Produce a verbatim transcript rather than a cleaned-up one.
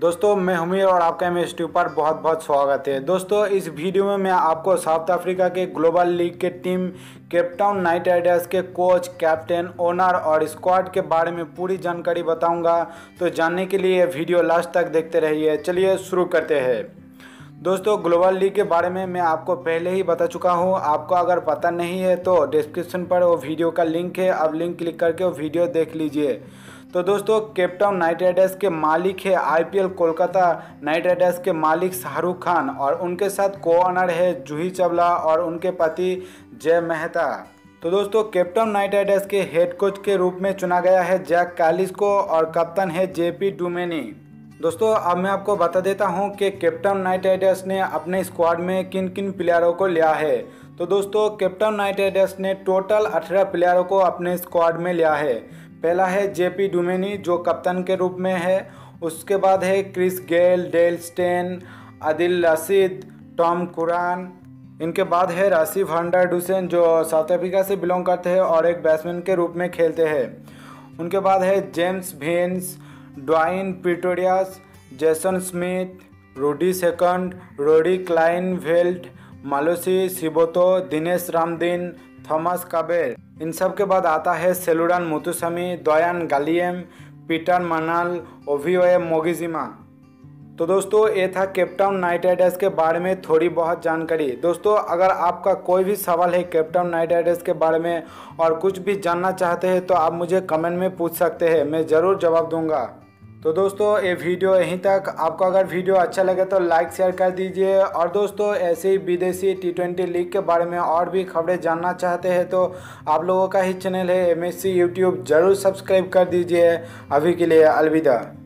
दोस्तों मैं हुमीर और आपका एम एस टी पर बहुत बहुत स्वागत है। दोस्तों इस वीडियो में मैं आपको साउथ अफ्रीका के ग्लोबल लीग के team Cape Town Knight Riders के कोच, कैप्टन, ओनर और स्क्वाड के बारे में पूरी जानकारी बताऊंगा। तो जानने के लिए वीडियो लास्ट तक देखते रहिए। चलिए शुरू करते हैं। दोस्तों ग्लोबल लीग के बारे में मैं आपको पहले ही बता चुका हूं। आपको अगर पता नहीं है तो डिस्क्रिप्शन पर वो वीडियो का लिंक है, आप लिंक क्लिक करके वो वीडियो देख लीजिए। तो दोस्तों केप टाउन नाइट राइडर्स के मालिक है आईपीएल कोलकाता नाइट राइडर्स के मालिक शाहरुख खान और उनके साथ को ऑनर है जूही चावला और उनके पति जय मेहता। तो दोस्तों केप टाउन नाइट राइडर्स के हेड कोच के रूप में चुना गया है जैक कैलिस को और कप्तान है जेपी डुमेनी। दोस्तों अब मैं आपको बता देता हूं कि केप टाउन नाइट राइडर्स ने अपने स्क्वाड में किन किन प्लेयरों को लिया है। तो दोस्तों केप टाउन नाइट राइडर्स ने टोटल अठारह प्लेयरों को अपने स्क्वाड में लिया है। पहला है जेपी डुमेनी जो कप्तान के रूप में है। उसके बाद है Chris Gayle, Dale Steyn, Adil Rashid, Tom Curran. इनके बाद है राशिफ हंड्रेडुसेन जो साउथ अफ्रीका से बिलोंग करते हैं और एक बैट्समैन के रूप में खेलते हैं। उनके बाद है James Vince, Dwaine Pretorius, Jason Smith, Rudi Second, Rory Kleinveldt, Malusi Siboto, Dinesh Ramdin, Thomas Kaber. इन सब के बाद आता है सेलुडान मुतुसामी, दयान गालियम, पीटर मनाल, ओविओए मोगिजिमा। तो दोस्तों ये था केप टाउन नाइट राइडर्स के बारे में थोड़ी बहुत जानकारी। दोस्तों अगर आपका कोई भी सवाल है केप टाउन नाइट राइडर्स के बारे में और कुछ भी जानना चाहते हैं तो आप मुझे कमेंट में पूछ सकते हैं, मैं ज़रूर जवाब दूंगा। तो दोस्तों ये वीडियो यहीं तक। आपको अगर वीडियो अच्छा लगे तो लाइक शेयर कर दीजिए और दोस्तों ऐसे ही विदेशी टी ट्वेंटी लीग के बारे में और भी खबरें जानना चाहते हैं तो आप लोगों का ही चैनल है एम एस सी यूट्यूब, ज़रूर सब्सक्राइब कर दीजिए। अभी के लिए अलविदा।